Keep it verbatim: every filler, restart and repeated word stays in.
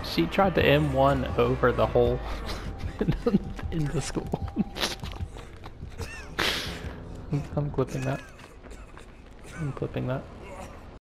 She tried to M one over the hole in the school. I'm clipping that. I'm clipping that.